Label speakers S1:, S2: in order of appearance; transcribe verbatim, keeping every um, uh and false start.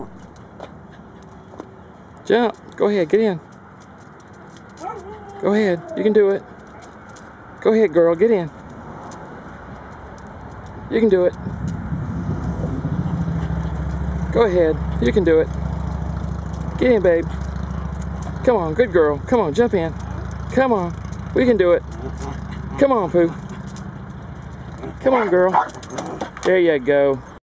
S1: Jump. Go ahead. Get in. Go ahead. You can do it. Go ahead, girl. Get in. You can do it. Go ahead. You can do it. Get in, babe. Come on. Good girl. Come on. Jump in. Come on. We can do it. Come on, Pooh. Come on, girl. There you go.